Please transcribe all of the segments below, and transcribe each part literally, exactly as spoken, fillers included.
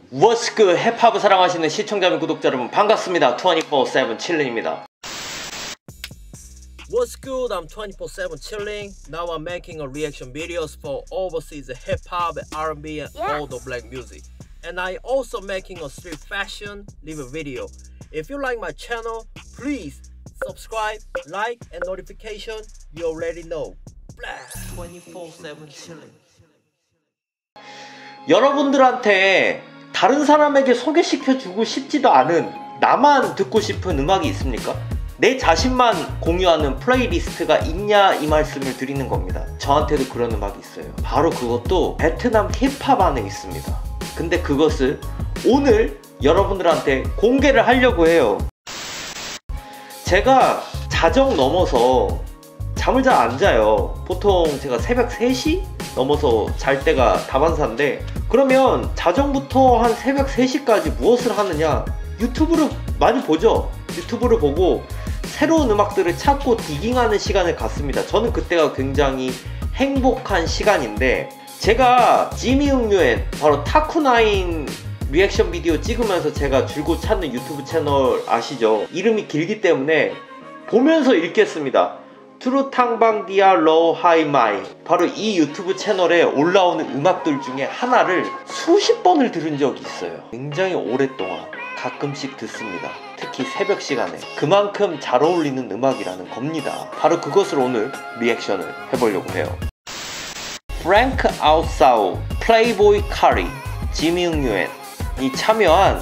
What's good? 힙합을 사랑하시는 시청자 및 구독자 여러분 반갑습니다. 이십사 세븐 칠링입니다. What's good? I'm twenty-four seven chilling. Now I'm making a reaction videos for overseas hip hop, R and B, and Yes. all the black music. And I also making a street fashion live video. If you like my channel, please subscribe, like, and notification. You already know. twenty-four seven chilling. 여러분들한테 다른 사람에게 소개시켜주고 싶지도 않은 나만 듣고 싶은 음악이 있습니까? 내 자신만 공유하는 플레이리스트가 있냐 이 말씀을 드리는 겁니다. 저한테도 그런 음악이 있어요. 바로 그것도 베트남 힙합 안에 있습니다. 근데 그것을 오늘 여러분들한테 공개를 하려고 해요. 제가 자정 넘어서 잠을 잘 안 자요. 보통 제가 새벽 세 시 넘어서 잘 때가 다반사인데, 그러면 자정부터 한 새벽 세 시까지 무엇을 하느냐? 유튜브를 많이 보죠. 유튜브를 보고 새로운 음악들을 찾고 디깅하는 시간을 갖습니다. 저는 그때가 굉장히 행복한 시간인데, 제가 지미 응유엔 바로 타쿠나인 리액션 비디오 찍으면서 제가 줄곧 찾는 유튜브 채널 아시죠? 이름이 길기 때문에 보면서 읽겠습니다. 트루탕방디아 로우 하이마이, 바로 이 유튜브 채널에 올라오는 음악들 중에 하나를 수십 번을 들은 적이 있어요. 굉장히 오랫동안 가끔씩 듣습니다. 특히 새벽 시간에 그만큼 잘 어울리는 음악이라는 겁니다. 바로 그것을 오늘 리액션을 해보려고 해요. 프랭크 아웃사우, 플레이보이 카리, 지미 응유엔이 참여한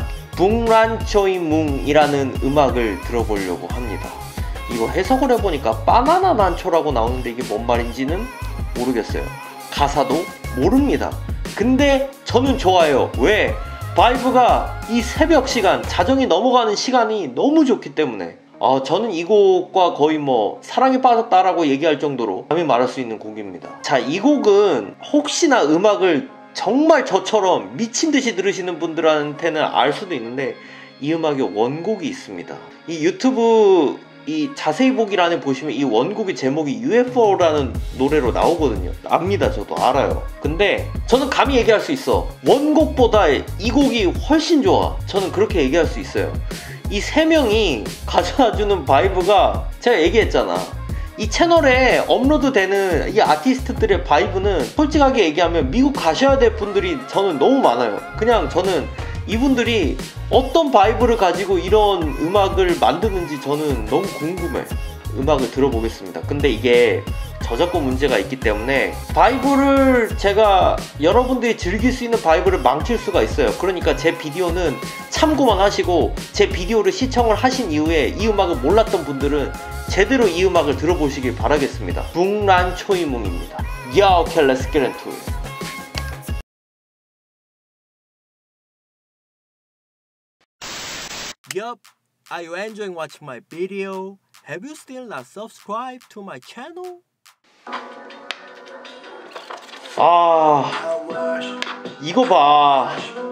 붕란초이뭉이라는 음악을 들어보려고 합니다. 이거 해석을 해보니까 바나나 난초라고 나오는데 이게 뭔 말인지는 모르겠어요. 가사도 모릅니다. 근데 저는 좋아요. 왜? 바이브가 이 새벽 시간, 자정이 넘어가는 시간이 너무 좋기 때문에. 아, 저는 이 곡과 거의 뭐 사랑에 빠졌다라고 얘기할 정도로 감히 말할 수 있는 곡입니다. 자, 이 곡은 혹시나 음악을 정말 저처럼 미친듯이 들으시는 분들한테는 알 수도 있는데, 이 음악에 원곡이 있습니다. 이 유튜브 이 자세히 보기란에 보시면 이 원곡의 제목이 유에프오라는 노래로 나오거든요. 압니다. 저도 알아요. 근데 저는 감히 얘기할 수 있어. 원곡보다 이 곡이 훨씬 좋아. 저는 그렇게 얘기할 수 있어요. 이 세 명이 가져다주는 바이브가, 제가 얘기했잖아, 이 채널에 업로드되는 이 아티스트들의 바이브는 솔직하게 얘기하면 미국 가셔야 될 분들이 저는 너무 많아요. 그냥 저는 이분들이 어떤 바이브를 가지고 이런 음악을 만드는지 저는 너무 궁금해. 음악을 들어보겠습니다. 근데 이게 저작권 문제가 있기 때문에 바이브를, 제가 여러분들이 즐길 수 있는 바이브를 망칠 수가 있어요. 그러니까 제 비디오는 참고만 하시고, 제 비디오를 시청을 하신 이후에 이 음악을 몰랐던 분들은 제대로 이 음악을 들어보시길 바라겠습니다. 붕란초이뭉입니다. Yeah, okay, let's get into it. Yup, are you enjoying watching my video? Have you still not subscribed to my channel? 아, 이거 봐.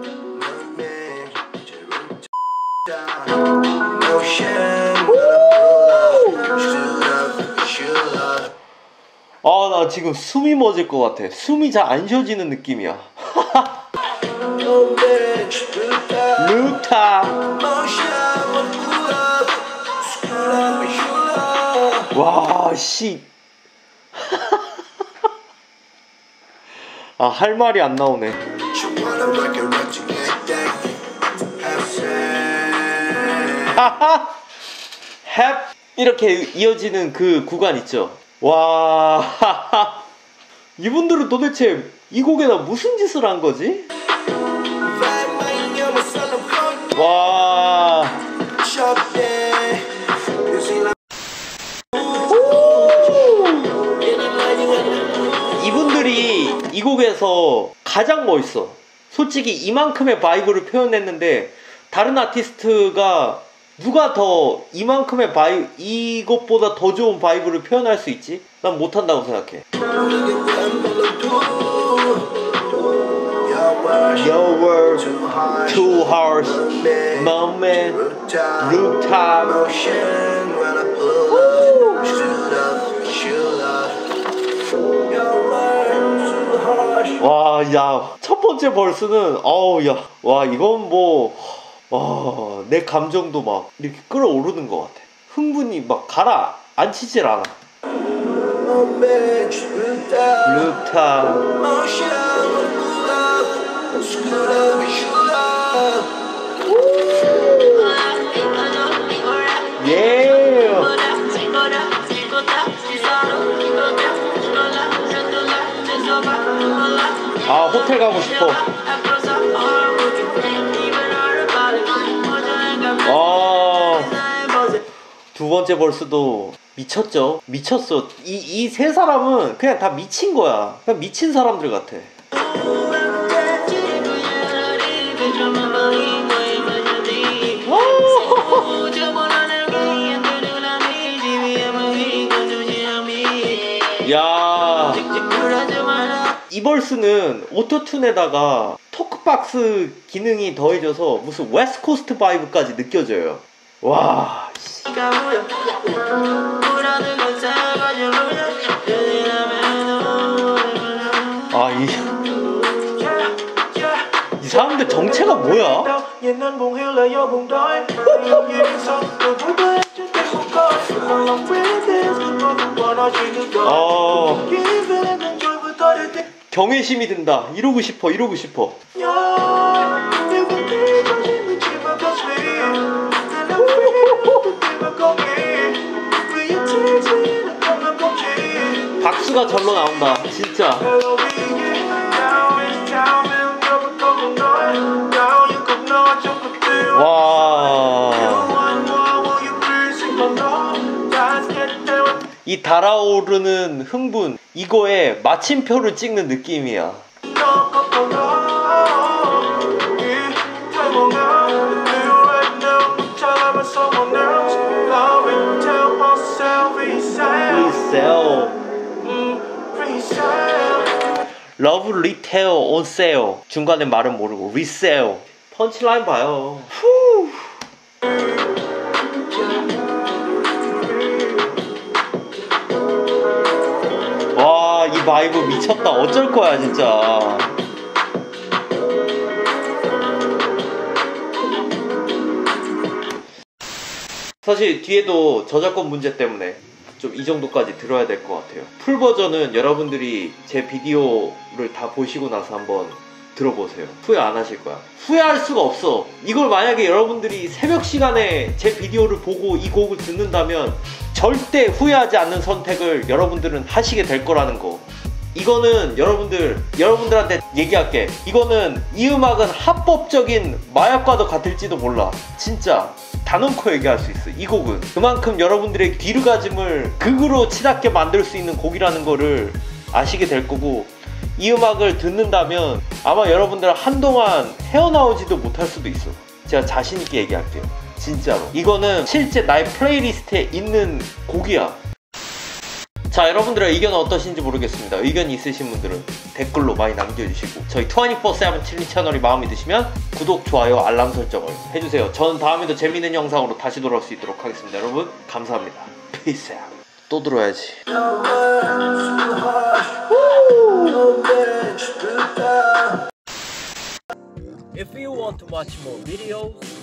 아, 나 지금 숨이 멎을 것 같아. 숨이 잘 안 쉬어지는 느낌이야. 루타. 와, 씨. 아, 할 말이 안 나오네. 햅 이렇게 이어지는 그 구간 있죠. 와. 이분들은 도대체 이 곡에다 무슨 짓을 한 거지? 와. 이분들이 이 곡에서 가장 멋있어. 솔직히 이만큼의 바이브를 표현했는데 다른 아티스트가 누가 더 이만큼의 바이 이것보다 더 좋은 바이브를 표현할 수 있지? 난 못한다고 생각해. Your world, two hearts, moment, rooftop. 와, 야, 첫 번째 벌스는 어우, 야, 와, 이건 뭐, 와, 내 감정도 막 이렇게 끌어오르는 것 같아. 흥분이 막 가라 앉히질 않아. 루타. 예. 아, 호텔 가고 싶어. 아, 두 번째 벌스도 미쳤죠. 미쳤어. 이 이 세 사람은 그냥 다 미친 거야. 그냥 미친 사람들 같아. 야, 이 벌스는 오토튠에다가 토크박스 기능이 더해져서 무슨 웨스트코스트 바이브까지 느껴져요. 와, 아, 이, 이 사람들 정체가 뭐야? 아, 경외심이 든다. 이러고 싶어, 이러고 싶어. 박수가 절로 나온다, 진짜. 와, 이 달아오르는 흥분, 이거에 마침표를 찍는 느낌이야. 러브 리테일 온 세일. 중간에 말은 모르고 리세일. 펀치라인 봐요. 후. 와, 이 바이브 미쳤다. 어쩔 거야 진짜. 사실 뒤에도 저작권 문제 때문에 좀 이 정도까지 들어야 될 것 같아요. 풀 버전은 여러분들이 제 비디오를 다 보시고 나서 한번 들어보세요. 후회 안 하실 거야. 후회할 수가 없어. 이걸 만약에 여러분들이 새벽 시간에 제 비디오를 보고 이 곡을 듣는다면 절대 후회하지 않는 선택을 여러분들은 하시게 될 거라는 거. 이거는 여러분들, 여러분들한테 얘기할게. 이거는 이 음악은 합법적인 마약과도 같을지도 몰라. 진짜 단언코 얘기할 수 있어. 이 곡은 그만큼 여러분들의 뒤르가짐을 극으로 치닫게 만들 수 있는 곡이라는 거를 아시게 될 거고, 이 음악을 듣는다면 아마 여러분들 한동안 헤어나오지도 못할 수도 있어. 제가 자신있게 얘기할게요. 진짜로 이거는 실제 나의 플레이리스트에 있는 곡이야. 자, 여러분들의 의견은 어떠신지 모르겠습니다. 의견이 있으신 분들은 댓글로 많이 남겨주시고, 저희 이십사 세븐 칠리 채널이 마음에 드시면 구독, 좋아요, 알람 설정을 해주세요. 저는 다음에도 재밌는 영상으로 다시 돌아올 수 있도록 하겠습니다. 여러분 감사합니다. Peace out. 또 들어야지. If you want to watch more videos,